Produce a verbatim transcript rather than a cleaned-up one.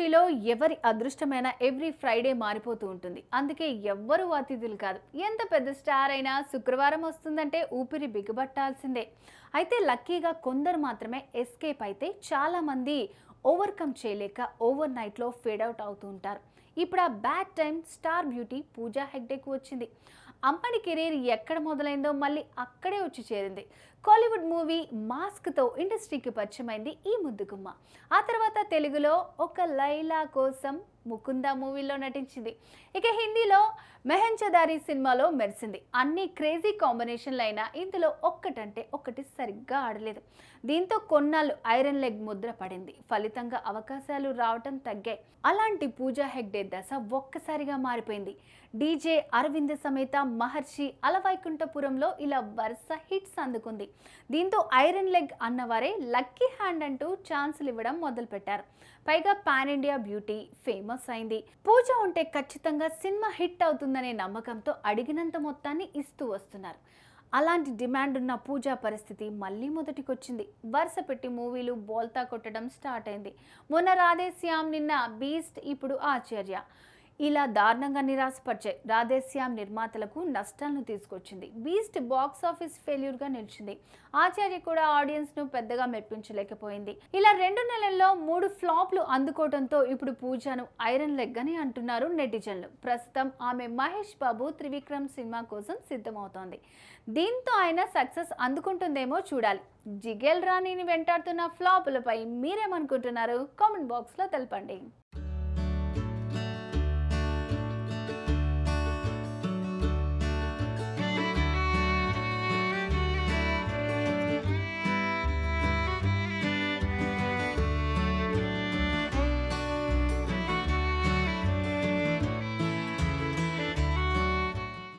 ఇండస్ట్రీలో ఎవరి అదృష్టమైన every Friday మారిపోతూ ఉంటుంది. అందుకే ఎవ్వరూ అతిథులు కాదు. ఎంత పెద్ద స్టార్ అయినా శుక్రవారం వస్తుందంటే ఊపిరి బిగబట్టాల్సిందే. అయితే లక్కీగా కొందరు మాత్రమే ఎస్కేప్ అయితే చాలామంది ఓవర్కమ్ చేయలేక ఓవర్ నైట్లో ఫేడ్ అవుట్ అవుతూ ఉంటారు. ఇప్పుడు ఆ bad time star beauty Pooja హెగ్డేకు వచ్చింది. అమ్మడి కెరీర్ ఎక్కడ మొదలైందో మళ్ళీ అక్కడే వచ్చి చేరింది. కాలీవుడ్ మూవీ మాస్క్తో ఇండస్ట్రీకి పరిచయమైంది ఈ ముద్దుగుమ్మ. ఆ తర్వాత తెలుగులో ఒక లైలా కోసం ముకుంద మూవీలో నటించింది. ఇక హిందీలో మెహంచదారి సినిమాలో మెరిసింది. అన్ని క్రేజీ కాంబినేషన్లు అయినా ఇందులో ఒక్కటంటే ఒక్కటి సరిగ్గా ఆడలేదు. దీంతో కొన్నాళ్ళు ఐరన్ లెగ్ ముద్ర పడింది. ఫలితంగా అవకాశాలు రావటం తగ్గాయి. అలాంటి పూజా హెగ్డే దశ ఒక్కసారిగా మారిపోయింది. డీజే అరవింద్ సమేత మహర్షి అలవైకుంఠపురంలో ఇలా వరుస హిట్స్ అందుకుంది. దీంతో ఐరన్ లెగ్ అన్నవారే లక్కీ హ్యాండ్ అంటూ ఛాన్సులు ఇవ్వడం మొదలుపెట్టారు. పైగా పాన్ ఇండియా బ్యూటీ ఫేమస్ అయింది. పూజ ఉంటే ఖచ్చితంగా సినిమా హిట్ అవుతుందనే నమ్మకంతో అడిగినంత మొత్తాన్ని ఇస్తూ వస్తున్నారు. అలాంటి డిమాండ్ ఉన్న పూజా పరిస్థితి మళ్ళీ మొదటికొచ్చింది. వరుస పెట్టి మూవీలు బోల్తా కొట్టడం స్టార్ట్ అయింది. మొన్న రాధేశ్యామ్, నిన్న బీస్ట్, ఇప్పుడు ఆచార్య ఇలా దారుణంగా నిరాశపరిచాయి. రాధేశ్యామ్ నిర్మాతలకు నష్టాలను తీసుకొచ్చింది. బీస్ట్ బాక్స్ ఆఫీస్ ఫెయిల్యూర్ గా నిలిచింది. ఆచార్య కూడా ఆడియన్స్ ను పెద్దగా మెప్పించలేకపోయింది. ఇలా రెండు నెలల్లో మూడు ఫ్లాప్లు అందుకోవడంతో ఇప్పుడు పూజను ఐరన్ లెగ్ అని అంటున్నారు నెటిజన్లు. ప్రస్తుతం ఆమె మహేష్ బాబు త్రివిక్రమ్ సినిమా కోసం సిద్ధమవుతోంది. దీంతో ఆయన సక్సెస్ అందుకుంటుందేమో చూడాలి. జిగేల్ రాణిని వెంటాడుతున్న ఫ్లాపులపై మీరేమనుకుంటున్నారు? కామెంట్ బాక్స్ లో తెలపండి.